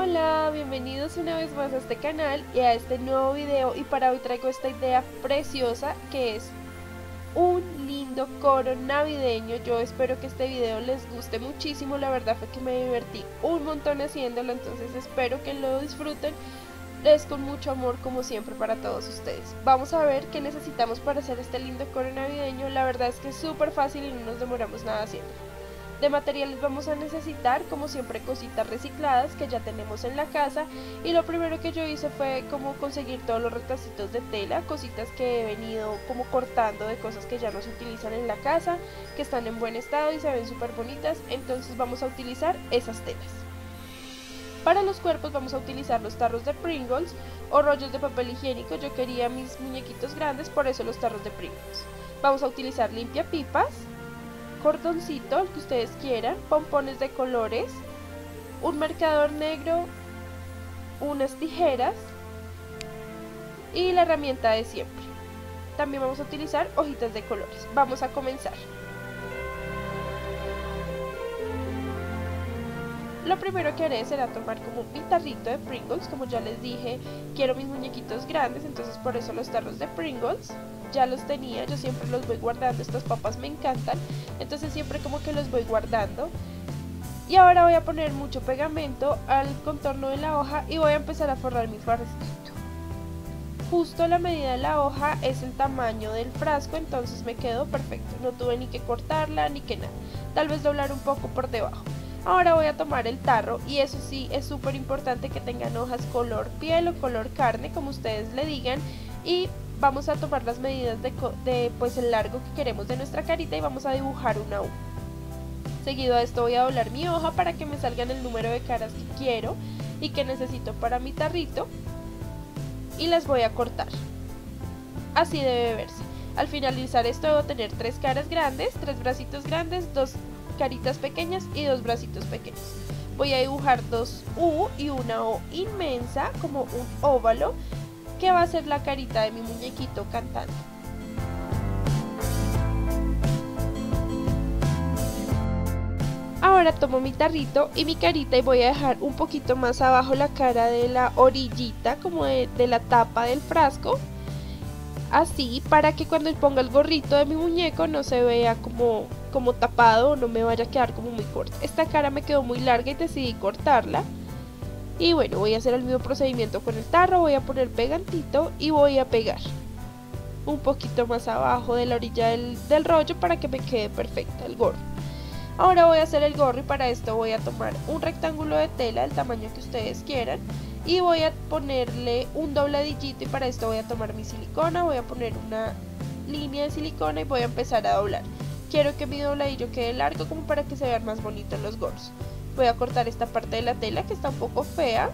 Hola, bienvenidos una vez más a este canal y a este nuevo video, y para hoy traigo esta idea preciosa que es un lindo coro navideño. Yo espero que este video les guste muchísimo, la verdad fue que me divertí un montón haciéndolo, entonces espero que lo disfruten. Es con mucho amor como siempre para todos ustedes. Vamos a ver qué necesitamos para hacer este lindo coro navideño. La verdad es que es súper fácil y no nos demoramos nada haciendo. De materiales vamos a necesitar, como siempre, cositas recicladas que ya tenemos en la casa, y lo primero que yo hice fue como conseguir todos los retacitos de tela, cositas que he venido como cortando de cosas que ya no se utilizan en la casa, que están en buen estado y se ven súper bonitas, entonces vamos a utilizar esas telas. Para los cuerpos vamos a utilizar los tarros de Pringles o rollos de papel higiénico. Yo quería mis muñequitos grandes, por eso los tarros de Pringles. Vamos a utilizar limpiapipas, cordoncito, el que ustedes quieran, pompones de colores, un marcador negro, unas tijeras y la herramienta de siempre. También vamos a utilizar hojitas de colores. Vamos a comenzar. Lo primero que haré será tomar como mi tarrito de Pringles. Como ya les dije, quiero mis muñequitos grandes, entonces por eso los tarros de Pringles. Ya los tenía, yo siempre los voy guardando, estas papas me encantan, entonces siempre como que los voy guardando. Y ahora voy a poner mucho pegamento al contorno de la hoja y voy a empezar a forrar mi frasquito. Justo la medida de la hoja es el tamaño del frasco, entonces me quedó perfecto, no tuve ni que cortarla ni que nada, tal vez doblar un poco por debajo. Ahora voy a tomar el tarro, y eso sí, es súper importante que tengan hojas color piel o color carne, como ustedes le digan, y vamos a tomar las medidas de pues el largo que queremos de nuestra carita y vamos a dibujar una U. Seguido a esto voy a doblar mi hoja para que me salgan el número de caras que quiero y que necesito para mi tarrito, y las voy a cortar. Así debe verse. Al finalizar esto debo tener 3 caras grandes, 3 bracitos grandes, 2 caritas pequeñas y 2 bracitos pequeños. Voy a dibujar 2 U y una O inmensa, como un óvalo, que va a ser la carita de mi muñequito cantando. Ahora tomo mi tarrito y mi carita y voy a dejar un poquito más abajo la cara de la orillita, como de la tapa del frasco, así, para que cuando ponga el gorrito de mi muñeco no se vea como tapado o no me vaya a quedar como muy corta. Esta cara me quedó muy larga y decidí cortarla. Y bueno, voy a hacer el mismo procedimiento con el tarro, voy a poner pegantito y voy a pegar un poquito más abajo de la orilla del rollo para que me quede perfecta el gorro. Ahora voy a hacer el gorro, y para esto voy a tomar un rectángulo de tela del tamaño que ustedes quieran y voy a ponerle un dobladillito, y para esto voy a tomar mi silicona, voy a poner una línea de silicona y voy a empezar a doblar. Quiero que mi dobladillo quede largo como para que se vean más bonitos los gorros. Voy a cortar esta parte de la tela que está un poco fea.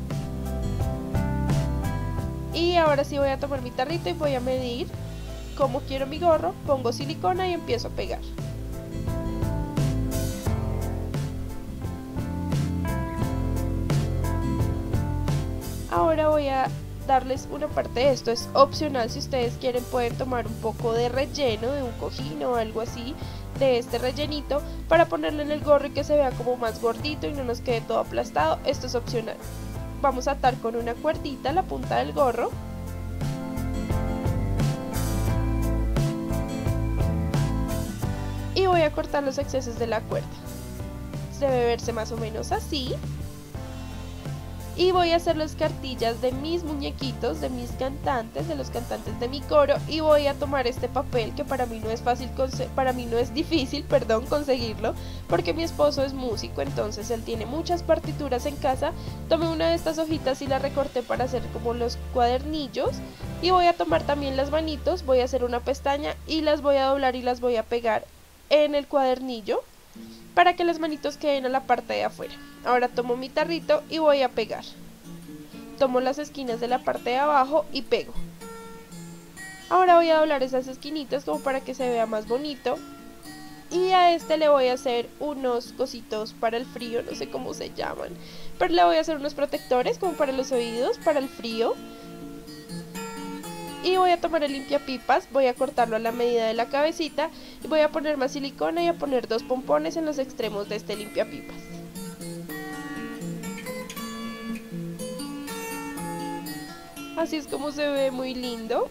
Y ahora sí voy a tomar mi tarrito y voy a medir cómo quiero mi gorro, pongo silicona y empiezo a pegar. Ahora voy a darles una parte de esto, es opcional, si ustedes quieren pueden tomar un poco de relleno de un cojín o algo así, de este rellenito, para ponerle en el gorro y que se vea como más gordito y no nos quede todo aplastado. Esto es opcional. Vamos a atar con una cuerdita la punta del gorro y voy a cortar los excesos de la cuerda. Debe verse más o menos así. Y voy a hacer las cartillas de mis muñequitos, de mis cantantes, de los cantantes de mi coro, y voy a tomar este papel que para mí no es difícil conseguirlo, porque mi esposo es músico, entonces él tiene muchas partituras en casa. Tomé una de estas hojitas y la recorté para hacer como los cuadernillos, y voy a tomar también las manitos, voy a hacer una pestaña y las voy a doblar y las voy a pegar en el cuadernillo para que las manitos queden a la parte de afuera. Ahora tomo mi tarrito y voy a pegar. Tomo las esquinas de la parte de abajo y pego. Ahora voy a doblar esas esquinitas como para que se vea más bonito. Y a este le voy a hacer unos cositos para el frío, no sé cómo se llaman, pero le voy a hacer unos protectores como para los oídos, para el frío. Y voy a tomar el limpiapipas, voy a cortarlo a la medida de la cabecita y voy a poner más silicona y a poner 2 pompones en los extremos de este limpiapipas. Así es como se ve, muy lindo.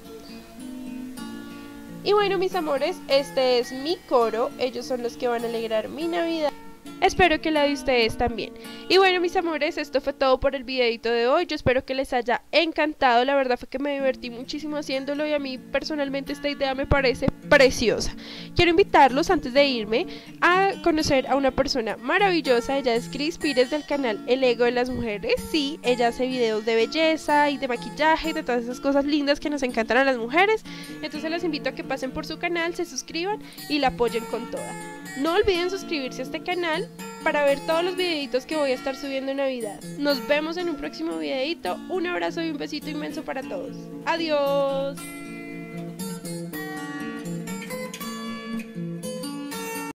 Y bueno, mis amores, este es mi coro. Ellos son los que van a alegrar mi Navidad. Espero que la de ustedes también. Y bueno, mis amores, esto fue todo por el videito de hoy. Yo espero que les haya encantado. La verdad fue que me divertí muchísimo haciéndolo y a mí personalmente esta idea me parece preciosa. Quiero invitarlos antes de irme a conocer a una persona maravillosa. Ella es Cris Pires del canal El Ego de las Mujeres. Sí, ella hace videos de belleza y de maquillaje y de todas esas cosas lindas que nos encantan a las mujeres. Entonces les invito a que pasen por su canal, se suscriban y la apoyen con toda. No olviden suscribirse a este canal para ver todos los videitos que voy a estar subiendo en Navidad. Nos vemos en un próximo videito. Un abrazo y un besito inmenso para todos. Adiós.